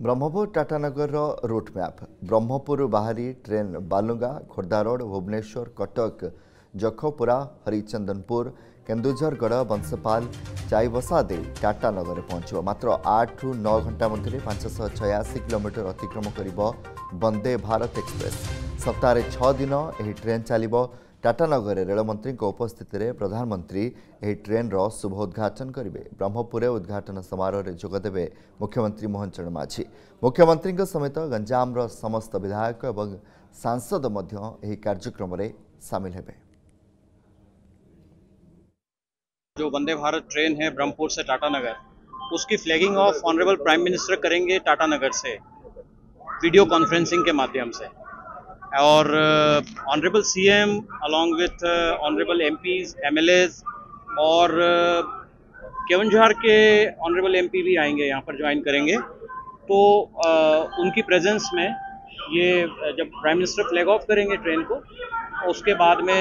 Brahmapur Tatanagar route map Brahmapur बाहरी train Balugaon Khordha road Bhubaneswar Cuttack Jakhapura Harichandanpur Keonjhargarh Banspal Chaibasa दे टाटानगर पहुंच मात्र 8 ରୁ 9 घंटा मध्य 586 किलोमीटर अतिक्रम कर वंदे भारत एक्सप्रेस सप्ताह 6 दिन यह ट्रेन चलो टाटानगर रेलमंत्री उपस्थित में प्रधानमंत्री यह ट्रेन शुभ उद्घाटन करेंगे। ब्रह्मपुर उद्घाटन समारोह में जोगदेवे मुख्यमंत्री मोहन चरण माझी मुख्यमंत्री समेत गंजाम समस्त विधायक और सांसद कार्यक्रम में सामिल हेबे। जो वंदे भारत ट्रेन है ब्रह्मपुर से टाटानगर उसकी flagging off honourable prime minister करेंगे टाटानगर से वीडियो कॉन्फ्रेंसिंग के माध्यम से और honourable CM along with honourable MPs MLAs और केवंझार के ऑनरेबल एमपी भी आएंगे यहाँ पर ज्वाइन करेंगे। तो उनकी प्रेजेंस में ये जब प्राइम मिनिस्टर फ्लैग ऑफ करेंगे ट्रेन को उसके बाद में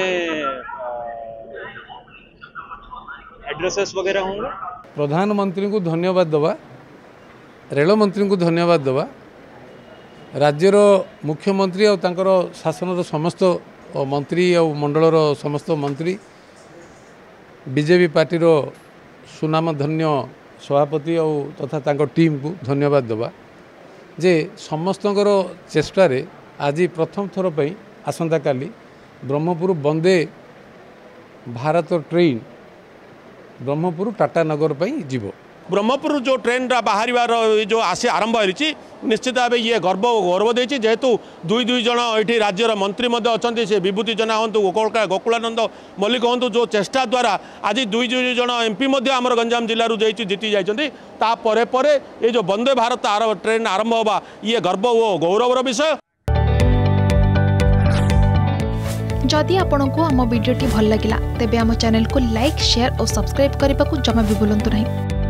एड्रेसेस वगैरह होंगे। प्रधानमंत्री को धन्यवाद देवा, रेल मंत्री को धन्यवाद देवा, राज्यर मुख्यमंत्री और तांकर शासन समस्त मंत्री और मंडलर समस्त मंत्री बीजेपी पार्टीर सुनामधन्य सभापति और तथा तांकर टीम को धन्यवाद देवा जे समस्तकर चेष्टार आज प्रथम थर पर आसंता काली ब्रह्मपुर वंदे भारत ट्रेन ब्रह्मपुर टाटानगर जीव। ब्रह्मपुर जो ट्रेन बाहर जो आसी आरंभ हो निश्चित भाव ये गर्व गौरव देती जेहेतु दुई जन ये राज्यर मंत्री अच्छा से विभूति जना हूँ गोकुलानंद मल्लिक हूँ जो चेष्टा द्वारा आज दुई जन एमपी आमर गंजाम जिलूर जीति जापर ये जो वंदे भारत ट्रेन आरंभ होगा ये गर्व और गौरवर विषय। जदि आपंक आम भिडी भल लगा तेब आम चैनल को लाइक शेयर और सब्सक्राइब करने को जमा भी भूलु नहीं।